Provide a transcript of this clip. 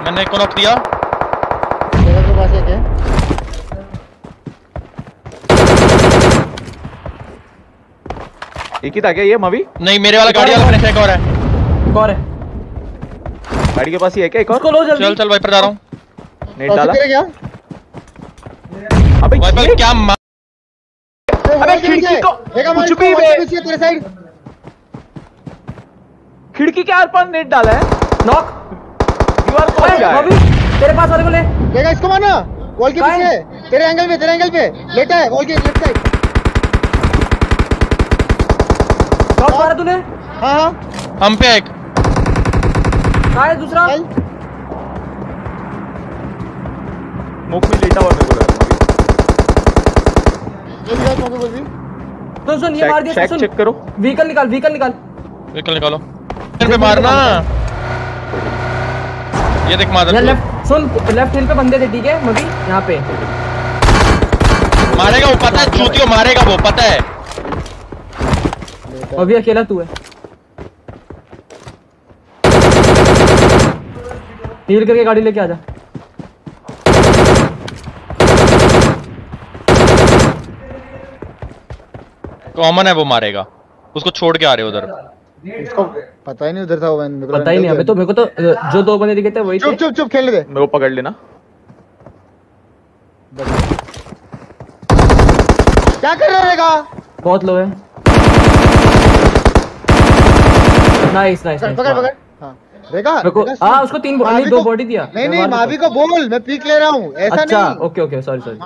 मैंने एक को नॉक दिया। मेरे के पास एक है। एक ही था क्या ये मवी? नहीं, मेरे वाला गाड़ी वाला फिनिश एक और है। कौन है? गाड़ी के पास ही है क्या एक और? उसको लो जल्दी। चल चल वाइपर जा रहा हूँ। नेट डाला। क्या? अबे वाइपर क्या अबे खिड़की को कुछ भी तेरे साइड खिड़की के आर पार नेट डाला है। नॉक। दीवार पहुंच गया है। अभी तेरे पास वाले को ले। देखा इसको मारना। वॉल के पीछे तेरे एंगल पे लेटा है वॉल के लेफ्ट साइड। शॉट मारा तूने? हाँ हम पे एक। कहाँ है दूसरा? मुख में लेटा हुआ मेरे को सुन सुन ये मार दिया। सुन चेक करो। व्हीकल निकाल व्हीकल निकालो। पे मारना। ये देख मार। लेफ्ट सुन, लेफ्ट हिल पे बंदे थे ठीक है मभी यहाँ पे। मारेगा वो, पता है चूतियो मारेगा वो, पता है। अभी अकेला तू है। हील करके गाड़ी लेके आजा। कॉमन है वो मारेगा। उसको छोड़ के आ रहे उधर। इसको पता ही नहीं उधर था वो। पता ही नहीं अबे तो मेरे को तो जो दो बंदे दिखे थे वही थे। चुप खेलने दे। मेरे को पकड़ लेना। क्या कर रहा है? बहुत लो है। Nice nice. पकड़। हाँ रेगा। हाँ उसको 3 नहीं 2 बॉडी दिया। नहीं मावी को बोल मैं पीक ले रहा हूँ ऐसा नहीं। अच्छा ओके सॉरी